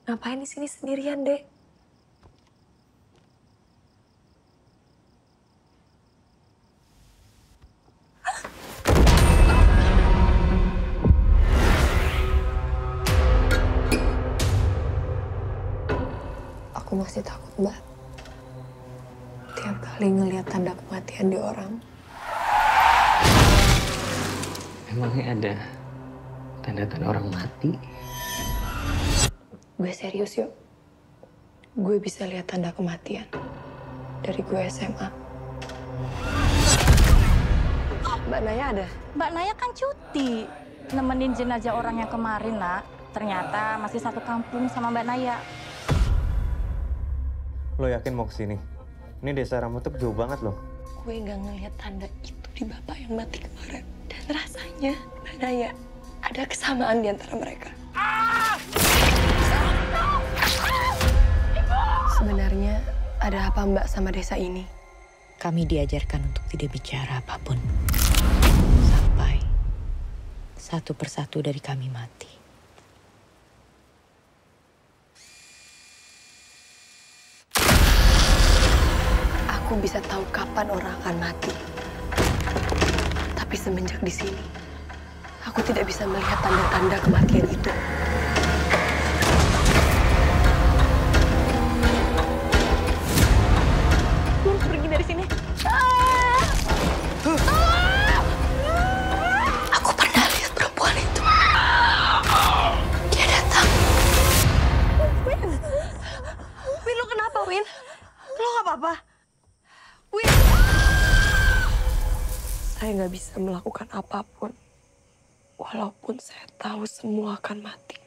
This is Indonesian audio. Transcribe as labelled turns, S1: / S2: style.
S1: Ngapain di sini sendirian, Dek? Aku masih takut, Mbak. Tiap kali ngelihat tanda kematian di orang.
S2: Emangnya ada tanda-tanda orang mati?
S1: Gue serius, yuk. Gue bisa lihat tanda kematian dari gue SMA. Mbak Naya ada?
S3: Mbak Naya kan cuti, nemenin jenazah orang yang kemarin, Nak. Ternyata masih satu kampung sama Mbak Naya.
S4: Lo yakin mau kesini? Ini desa Ramutep jauh banget loh.
S1: Gue nggak ngelihat tanda itu di bapak yang mati kemarin. Dan rasanya, Mbak Naya, ada kesamaan di antara mereka. Sebenarnya ada apa Mbak sama desa ini?
S5: Kami diajarkan untuk tidak bicara apapun. Sampai satu persatu dari kami mati.
S1: Aku bisa tahu kapan orang akan mati. Tapi semenjak di sini, aku tidak bisa melihat tanda-tanda kematian itu.
S3: Gue harus pergi dari sini.
S1: Aku pernah lihat perempuan itu. Dia datang.
S3: Win, lo kenapa, Win? Lo gak apa-apa? Win!
S1: Saya nggak bisa melakukan apapun. Walaupun saya tahu semua akan mati.